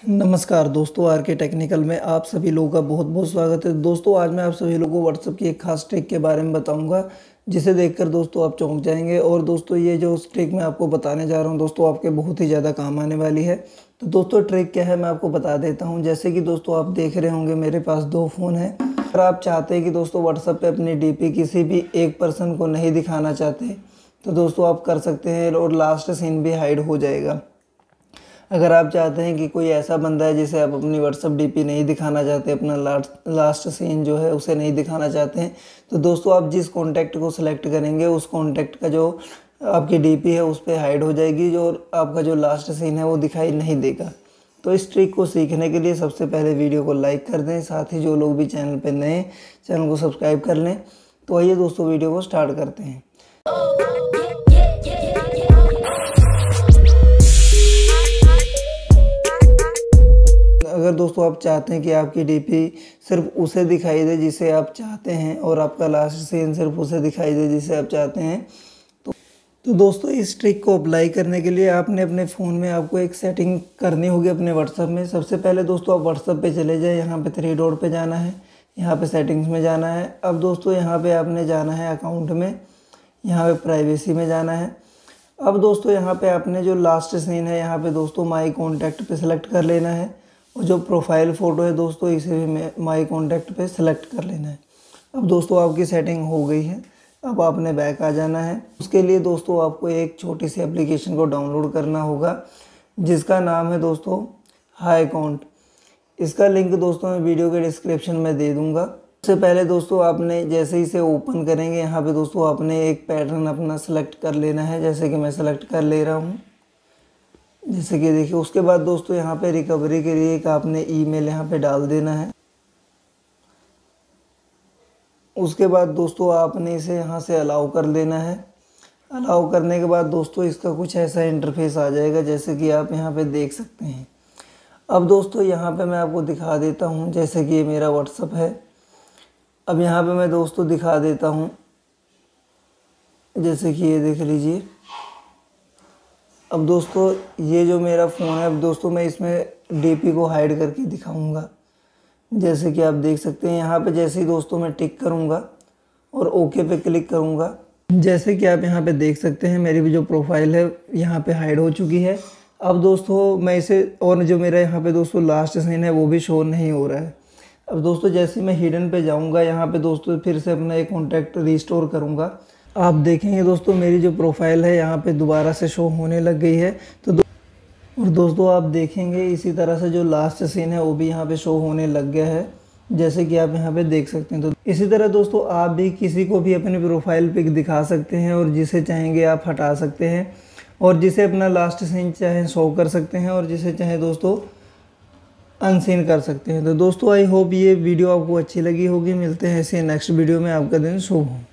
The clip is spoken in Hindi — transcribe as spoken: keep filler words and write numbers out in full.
नमस्कार दोस्तों, आर के टेक्निकल में आप सभी लोगों का बहुत बहुत स्वागत है। दोस्तों आज मैं आप सभी लोगों को व्हाट्सएप की एक खास ट्रिक के बारे में बताऊंगा, जिसे देखकर दोस्तों आप चौंक जाएंगे। और दोस्तों ये जो ट्रिक मैं आपको बताने जा रहा हूं दोस्तों आपके बहुत ही ज़्यादा काम आने वाली है। तो दोस्तों ट्रिक क्या है मैं आपको बता देता हूँ। जैसे कि दोस्तों आप देख रहे होंगे मेरे पास दो फ़ोन हैं। अगर आप चाहते हैं कि दोस्तों व्हाट्सएप पर अपनी डी पी किसी भी एक पर्सन को नहीं दिखाना चाहते तो दोस्तों आप कर सकते हैं और लास्ट सीन भी हाइड हो जाएगा। अगर आप चाहते हैं कि कोई ऐसा बंदा है जिसे आप अपनी व्हाट्सएप डीपी नहीं दिखाना चाहते, अपना लास्ट लास्ट सीन जो है उसे नहीं दिखाना चाहते हैं, तो दोस्तों आप जिस कॉन्टैक्ट को सिलेक्ट करेंगे उस कॉन्टैक्ट का जो आपकी डीपी है उस पर हाइड हो जाएगी, जो आपका जो लास्ट सीन है वो दिखाई नहीं देगा। तो इस ट्रिक को सीखने के लिए सबसे पहले वीडियो को लाइक कर दें, साथ ही जो लोग भी चैनल पर नए चैनल को सब्सक्राइब कर लें। तो आइए दोस्तों वीडियो को स्टार्ट करते हैं। अगर दोस्तों आप चाहते हैं कि आपकी डीपी सिर्फ उसे दिखाई दे जिसे आप चाहते हैं और आपका लास्ट सीन सिर्फ उसे दिखाई दे जिसे आप चाहते हैं, तो तो दोस्तों इस ट्रिक को अप्लाई करने के लिए आपने अपने फ़ोन में आपको एक सेटिंग करनी होगी अपने व्हाट्सएप में। सबसे पहले दोस्तों आप व्हाट्सएप पे चले जाए, यहाँ पे थ्री डॉट पे जाना है, यहाँ पे सेटिंग्स में जाना है। अब दोस्तों यहाँ पे आपने जाना है अकाउंट में, यहाँ पे प्राइवेसी में जाना है। अब दोस्तों यहाँ पे आपने जो लास्ट सीन है यहाँ पे दोस्तों माई कॉन्टैक्ट पे सिलेक्ट कर लेना है, और जो प्रोफाइल फ़ोटो है दोस्तों इसे भी माई कॉन्टैक्ट पे सिलेक्ट कर लेना है। अब दोस्तों आपकी सेटिंग हो गई है। अब आपने बैक आ जाना है। उसके लिए दोस्तों आपको एक छोटी सी एप्लीकेशन को डाउनलोड करना होगा जिसका नाम है दोस्तों हाई अकाउंट। इसका लिंक दोस्तों मैं वीडियो के डिस्क्रिप्शन में दे दूँगा। सबसे पहले दोस्तों आपने जैसे ही इसे ओपन करेंगे यहाँ पे दोस्तों आपने एक पैटर्न अपना सेलेक्ट कर लेना है, जैसे कि मैं सेलेक्ट कर ले रहा हूँ, जैसे कि देखिए। उसके बाद दोस्तों यहाँ पे रिकवरी के लिए एक आपने ईमेल यहाँ पे डाल देना है। उसके बाद दोस्तों आपने इसे यहाँ से अलाउ कर लेना है। अलाउ करने के बाद दोस्तों इसका कुछ ऐसा इंटरफेस आ जाएगा जैसे कि आप यहाँ पे देख सकते हैं। अब दोस्तों यहाँ पे मैं आपको दिखा देता हूँ, जैसे कि ये मेरा व्हाट्सएप है। अब यहाँ पे मैं दोस्तों दिखा देता हूँ, जैसे कि ये देख लीजिए। अब दोस्तों ये जो मेरा फ़ोन है, अब दोस्तों मैं इसमें डीपी को हाइड करके दिखाऊंगा, जैसे कि आप देख सकते हैं। यहाँ पे जैसे ही दोस्तों मैं टिक करूँगा और ओके पे क्लिक करूँगा, जैसे कि आप यहाँ पे देख सकते हैं मेरी भी जो प्रोफाइल है यहाँ पे हाइड हो चुकी है। अब दोस्तों मैं इसे, और जो मेरा यहाँ पे दोस्तों लास्ट सीन है वो भी शो नहीं हो रहा है। अब दोस्तों जैसे मैं हिडन पे जाऊँगा, यहाँ पे दोस्तों फिर से अपना एक कॉन्टैक्ट रिस्टोर करूँगा, आप देखेंगे दोस्तों मेरी जो प्रोफाइल है यहाँ पे दोबारा से शो होने लग गई है। तो दो, और दोस्तों आप देखेंगे इसी तरह से जो लास्ट सीन है वो भी यहाँ पे शो होने लग गया है, जैसे कि आप यहाँ पे देख सकते हैं। तो इसी तरह दोस्तों आप भी किसी को भी अपनी प्रोफाइल पिक दिखा सकते हैं, और जिसे चाहेंगे आप हटा सकते हैं, और जिसे अपना लास्ट सीन चाहे शो कर सकते हैं, और जिसे चाहे दोस्तों अनसीन कर सकते हैं। तो दोस्तों आई होप ये वीडियो आपको अच्छी लगी होगी। मिलते हैं ऐसे नेक्स्ट वीडियो में। आपका दिन शुभ हो।